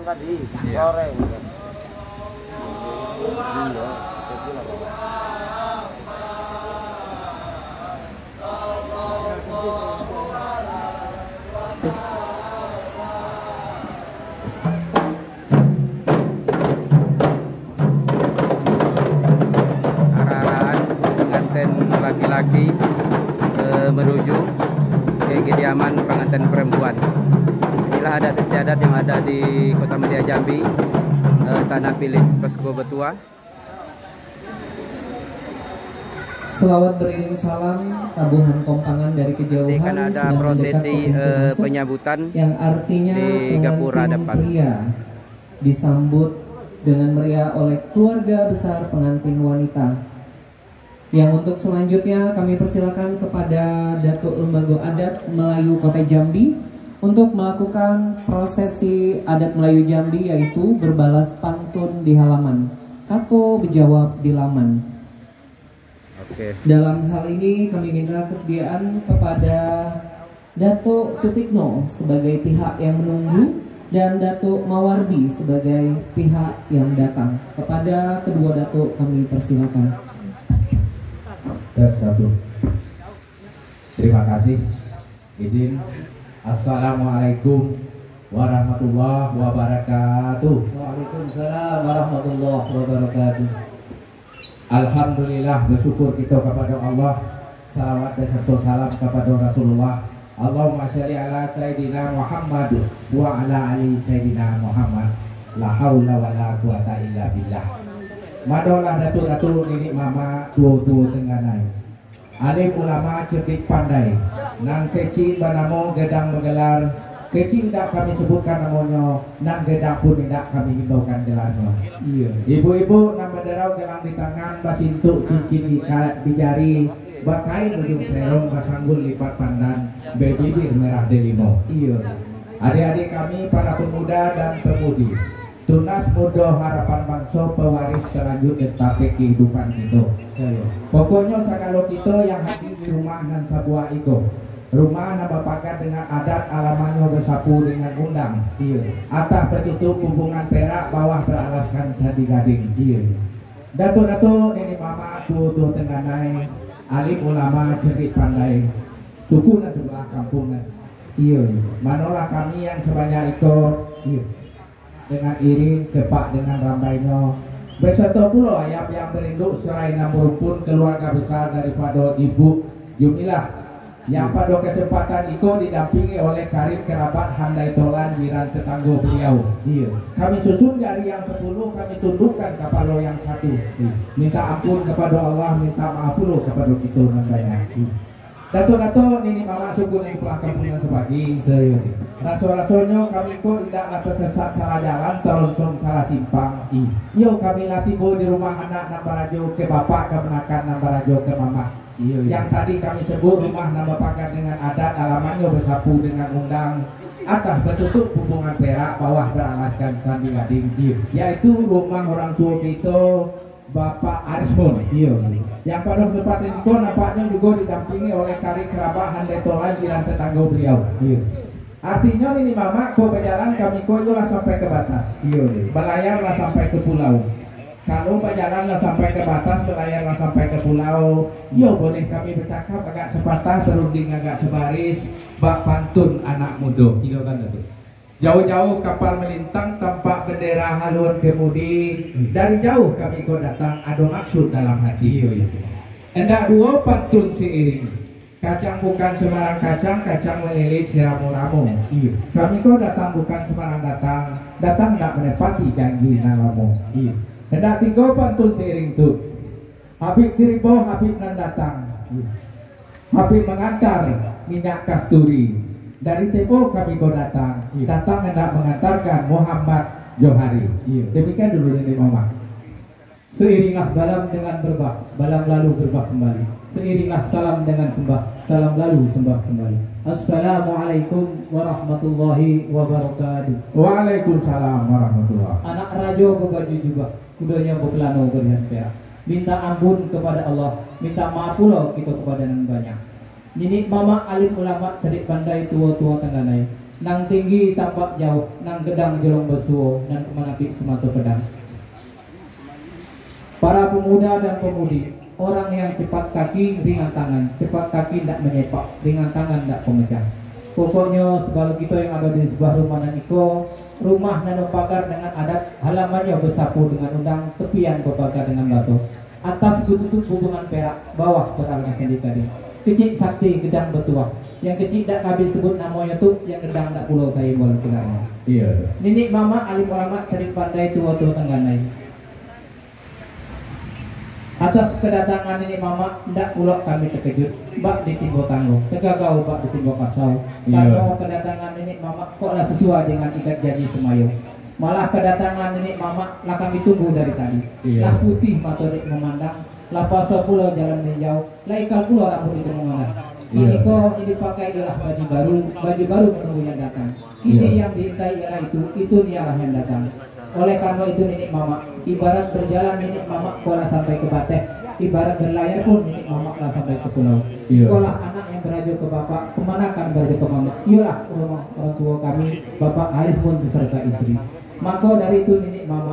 tadi, Iya. goreng. Iya, itu lah, Pak. Arah-arahan pengantin laki-laki menuju ke kediaman pengantin perempuan. Inilah adat istiadat yang ada di Kota Media Jambi, Tanah Pilih Posko Betua. Selawat beriring salam tabuhan kompangan dari kejauhan. Nanti kan ada sedang prosesi mendekat ke pintu masuk, penyambutan yang artinya di gapura pengantin depan. pria disambut dengan meriah oleh keluarga besar pengantin wanita. Yang untuk selanjutnya kami persilakan kepada Datuk Lembaga Adat Melayu Kota Jambi untuk melakukan prosesi adat Melayu Jambi, yaitu berbalas pantun di halaman, kato berjawab di laman. Oke. Dalam hal ini kami minta kesediaan kepada Datuk Sutikno sebagai pihak yang menunggu dan Datuk Mawardi sebagai pihak yang datang. Kepada kedua Datuk kami persilakan. Satu. Terima kasih. Izin. Assalamualaikum warahmatullahi wabarakatuh. Waalaikumsalam warahmatullahi wabarakatuh. Alhamdulillah, bersyukur kita kepada Allah. Salawat dan serta salam kepada Rasulullah. Allahumma sholli ala Sayyidina Muhammad wa ala ali Sayyidina Muhammad. La haula wa la quwata illa billah. Madolah datu-datu nenek mama tua-tua tenganai. Alim ulama cerdik pandai. Nang kecil banamo gedang menggelar. Kecil tidak kami sebutkan namanya. Nang gedang pun tidak kami himbaukan gelarnya. Iya. Ibu-ibu nang berderau gelang di tangan, basintuk cincin di jari, bakain ujung serong, basanggul lipat pandan, bibir merah delimo. Iya. Adik-adik kami para pemuda dan pemudi, tunas muda harapan bangsa, pewaris terlanjut estafet kehidupan kita. Saya. Pokoknya segala kita yang hadir di rumah dan sebuah iko. Rumah nama pakat dengan adat alamannya bersapu dengan undang. Iya. Atas begitu hubungan perak, bawah beralaskan sandi gading. Iya. Datuk-datuk nenek mama tua-tua tenganai, alim ulama cerdik pandai, suku dan sebelah kampung. Iya. Manolah kami yang sebanyak itu. Iya. Dengan iring kepak dengan rambainya, beserta pula ayam yang berinduk serai namun pun keluarga besar daripada Ibu Jumilah yang pada kesempatan itu didampingi oleh karib kerabat handai tolan jiran tetangga beliau. Iya. Kami susun dari yang 10, kami tundukkan kepada yang 1. Minta ampun kepada Allah, minta maaf pula kepada kita namanya. Datuk-datuk nini mama suku yang sebelah kampung yang sebagi. Saya. Rasul-rasulnya kami kok tidaklah tersesat salah jalan, terlongsong salah simpang. Yo kami latih di rumah anak nambarajo ke bapak, kemenakan nambarajo ke mama. Iya. Yang tadi kami sebut rumah nama pagar dengan adat, alamannya bersapu dengan undang, atas bertutup hubungan perak, bawah beralaskan sandi gading. Yaitu rumah orang tua kita Bapak Arismon. Iya. Yang pada kesempatan itu nampaknya juga didampingi oleh karib kerabat handai tolan jiran tetangga beliau. Iya. Artinya ini mama kok berjalan kami kok lah sampai ke batas. Iya. Belayarlah sampai ke pulau. Kalau berjalanlah sampai ke batas, belayarlah sampai ke pulau. Yo boleh kami bercakap agak sepatah, berunding agak sebaris, bak pantun anak muda. Silakan Datuk. Jauh-jauh kapal melintang tampak bendera haluan kemudi. Dari jauh kami kau datang, ada maksud dalam hati. Endak dua pantun seiring. Kacang bukan Semarang kacang, kacang melilit siramu-ramu. Kami kau datang bukan Semarang datang, datang enggak menepati janji namamu. Hendak tiga pantun seiring tu. Habib Tiribo, Habib nan datang. Habib mengantar minyak kasturi. Dari Tempo kami kau datang. Datang hendak mengantarkan Muhammad Johari. Demikian dulu ini mama. Seiringlah balam dengan berbah, balam lalu berbah kembali. Seiringlah salam dengan sembah, salam lalu sembah kembali. Assalamualaikum warahmatullahi wabarakatuh. Waalaikumsalam warahmatullahi. Anak raja berbaju jubah, kudanya berkelana berlian perak. Minta ampun kepada Allah, minta maaf pula kita kepada yang banyak. Nini mama alim ulama cerdik pandai tua-tua tengganai. nang tinggi tampak jauh, nang gedang jolong besuo, dan kemanapik sematu pedang. Para pemuda dan pemudi, orang yang cepat kaki, ringan tangan, cepat kaki tidak menyepak, ringan tangan tidak pemecah. Pokoknya segala kita yang ada di sebuah rumah nan iko, rumah nano pagar dengan adat, halamannya bersapu dengan undang, tepian berpagar dengan baso. Atas tutup hubungan perak, bawah beralnya kendi-kendi. Kecil sakti gedang betuah. Yang kecil tak habis sebut namanya tuh, yang gedang tak pulau kayu bola kiranya. Iya. Nenek mama alim ulama cari pandai tua-tua tengganai. Atas kedatangan nenek mama, ndak pula kami terkejut. Bak ditimbo tanggo, tegagau bak ditimbo kasau. Karena kedatangan nenek mama koklah sesuai dengan ikat janji semayo. Malah kedatangan nenek mama lah kami tunggu dari tadi. Lah putih matorik memandang, lah paso pulau jalan ninjau, lah ikan pulau rambut itu memandang. Ini kok ini pakai ialah baju baru menunggu yang datang. Kini yang diintai ialah itu dialah yang datang. Oleh karena itu nenek mama, ibarat berjalan nenek mama kolah sampai ke Batek, ibarat berlayar pun nenek mama kolah sampai ke pulau. Kolah anak yang berajo ke bapak, kemana kan berajo ke mama? Iyalah rumah orang tua kami, bapak Haris pun beserta istri. Maka dari itu nenek mama,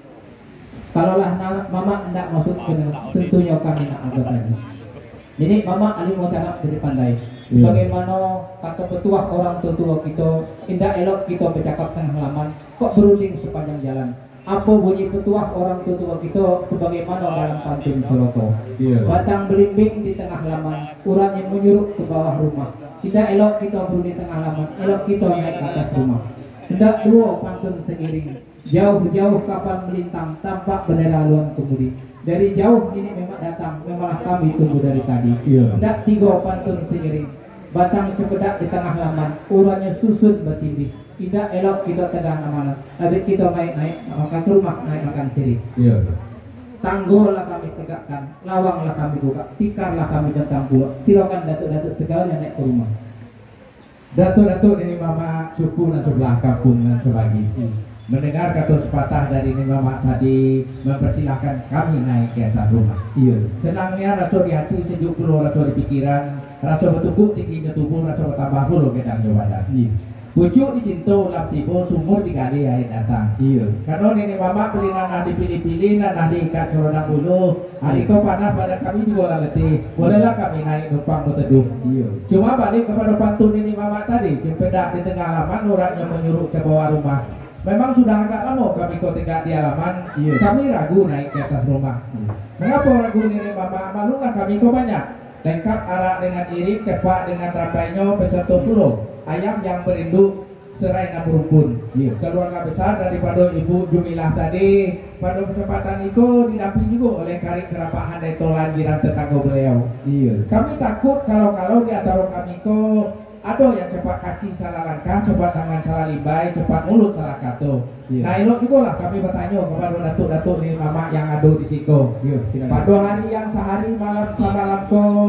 kalaulah mama hendak masuk ke tentunya kami nak agak lagi. Nenek mama alim watanap dari pandai. Sebagaimana kata petuah orang tua kita, indah elok kita bercakap tengah halaman, kok berunding sepanjang jalan. Apa bunyi petuah orang tua kita sebagaimana dalam pantun Soloto. Batang belimbing di tengah halaman, urat yang menyuruh ke bawah rumah. Tidak elok kita berunding tengah halaman, elok kita naik ke atas rumah. Hendak dua pantun seiring, jauh-jauh kapal melintang, tampak bendera haluan kemudi. Dari jauh ini memang datang, memanglah kami tunggu dari tadi. Hendak tiga pantun seiring, batang cepedak di tengah halaman, uratnya susun bertindih. Tidak elok kita tegang amanah, tapi kita naik makan rumah, naik makan sirih. Tanggullah kami tegakkan, lawanglah kami buka, tikarlah kami datang pula. Silakan datuk-datuk segalanya naik ke rumah. Datuk-datuk ini mama suku dan sebelah kampung dan sebagi. Mendengar kata sepatah dari ini mama tadi, mempersilahkan kami naik ke atas rumah. Senangnya rasa di hati, sejuk puluh rasa di pikiran, rasa bertukuk tingginya tubuh, rasa bertambah puluh gedangnya badan. Pucuk dicinta ulam tiba, sumur digali air datang. Karena nenek mama beli nanah dipilih-pilih, nanah diikat selonang bulu. Hari kau panah pada kami juga letih. Bolehlah kami naik numpang berteduh. Cuma balik kepada pantun nenek mama tadi, cempedak di tengah halaman, orangnya menyuruh ke bawah rumah. Memang sudah agak lama kami kau tegak di halaman, kami ragu naik ke atas rumah. Mengapa ragu nenek mama? Malulah kami kau banyak. Lengkap arak dengan irik, kepak dengan rampainya, beserta pulau. Ayam yang berinduk serai namurumpun. Keluarga besar daripada Ibu Jumilah tadi pada kesempatan itu didampingi juga oleh karib kerabahan dari tolan jiran tetangga beliau. Kami takut kalau di antara kami ada yang cepat kaki salah langkah, cepat tangan salah limbai, cepat mulut salah kato. Nah elok juga lah kami bertanya kepada datuk-datuk ni mama yang ada di siko. Pada hari yang sehari malam samalam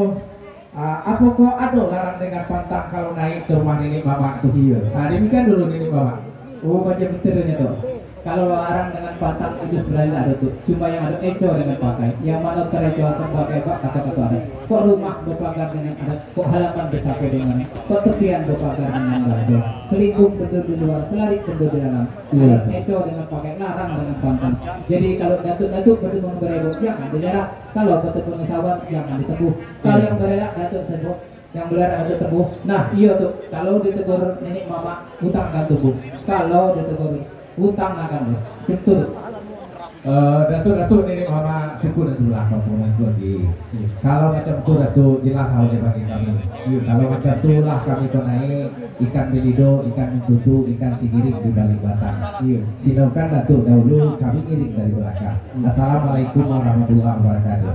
apa kok ada larang dengan pantang kalau naik ke rumah nenek mama tuh? Nah demikian dulu nenek mama. Oh macam betulnya tuh. Kalau larang dengan pantang itu sebenarnya ada tuh. Cuma yang ada eco dengan pakai. Yang mana tereco atau pakai pak kata-kata ada. Kok rumah berpagar dengan adat? Kok halaman bersapu dengan? Kok tepian berpagar dengan baso? Selingkuh bendur di luar, selarik bendur di dalam. Eco dengan pakai, larang dengan pantang. Jadi kalau datuk-datuk bertemu berebut jangan dijarak. Kalau bertemu sahabat jangan diteguh. Kalau yang beredak datuk teguh, yang belar ada teguh. Nah iya tuh. Kalau ditegur nenek mama, hutang akan tubuh. Kalau ditegur hutang akan tutup. Datuk-datuk nenek mama suku dan sebelah kampung dan sebagi. Kalau macam tu datuk jelas oleh bagi kami. Kalau macam tu lah kami kau naik ikan belido, ikan mentutu, ikan sigiring di balik batang. Silakan datuk dahulu, kami iring dari belakang. Assalamualaikum warahmatullahi wabarakatuh.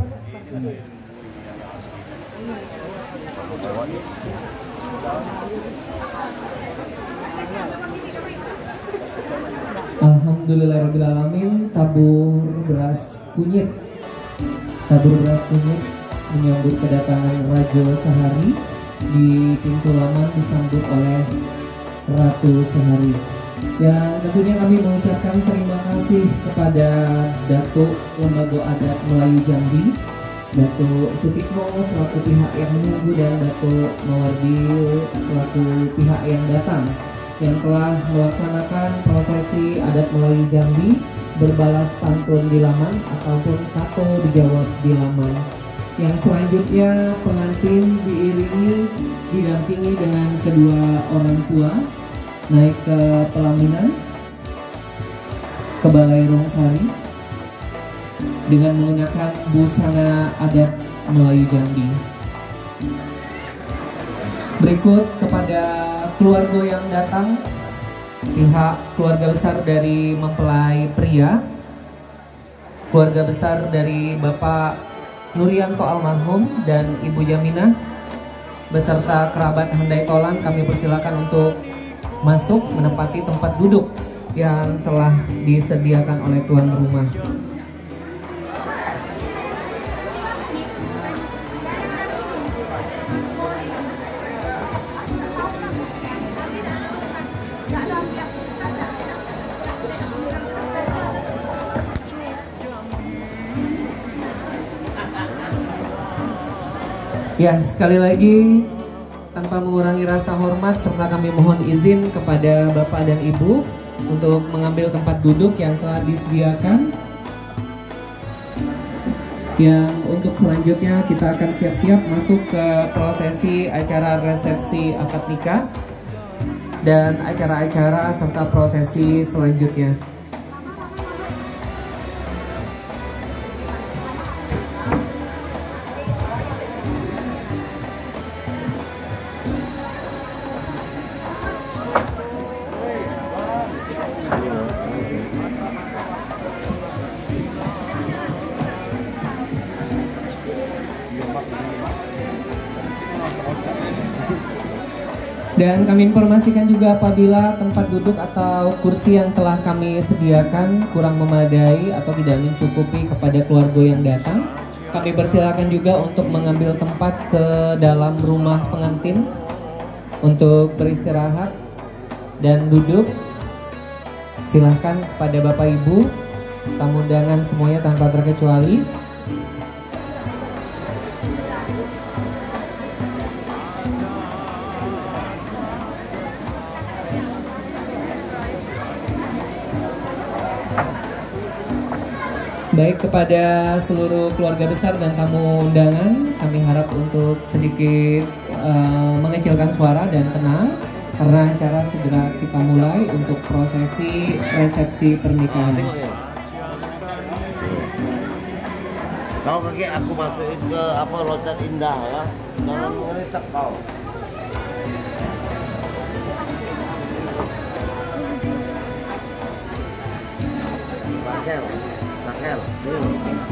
Alhamdulillahirrahmanirrahim. Tabur beras kunyit menyambut kedatangan Rajo Sehari. Di pintu laman disambut oleh Ratu Sehari. Yang tentunya kami mengucapkan terima kasih kepada Datuk Lembaga Adat Melayu Jambi, Datuk Sutikno selaku pihak yang menunggu, dan Datuk Mawardi selaku pihak yang datang. yang telah melaksanakan prosesi adat Melayu Jambi berbalas pantun di Laman ataupun kato dijawab di Laman. Yang selanjutnya pengantin didampingi dengan kedua orang tua naik ke pelaminan ke Balai Rongsari dengan menggunakan busana adat Melayu Jambi. Berikut kepada keluarga yang datang, pihak keluarga besar dari mempelai pria, keluarga besar dari Bapak Nurianto almarhum dan Ibu Jaminah beserta kerabat handai tolan, kami persilakan untuk masuk menempati tempat duduk yang telah disediakan oleh tuan rumah. Ya, sekali lagi tanpa mengurangi rasa hormat serta kami mohon izin kepada Bapak dan Ibu untuk mengambil tempat duduk yang telah disediakan. Yang untuk selanjutnya kita akan siap-siap masuk ke prosesi acara resepsi akad nikah dan acara-acara serta prosesi selanjutnya. Dan kami informasikan juga apabila tempat duduk atau kursi yang telah kami sediakan kurang memadai atau tidak mencukupi kepada keluarga yang datang, kami persilakan juga untuk mengambil tempat ke dalam rumah pengantin untuk beristirahat dan duduk. Silahkan kepada Bapak Ibu, tamu undangan semuanya tanpa terkecuali. Baik, kepada seluruh keluarga besar dan tamu undangan, kami harap untuk sedikit mengecilkan suara dan tenang karena acara segera kita mulai untuk prosesi resepsi pernikahan. Kau pakai aku masukin ke apa loncat indah ya, jangan menitak kau. Rakel, Rakel, sini.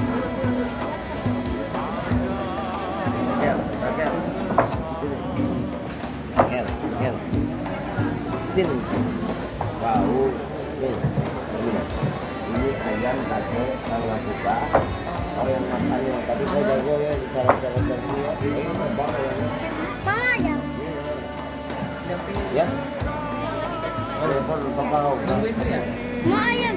Rakel, sini. Rakel, sini. Kau, sini. Ini ayam kacau kalau buka. Kau yang makan yang tadi kau jago ya di salah-salah tadi ya. Ini bang ayam. Bang ayam. Ya. Telepon papa kau. Mau ayam.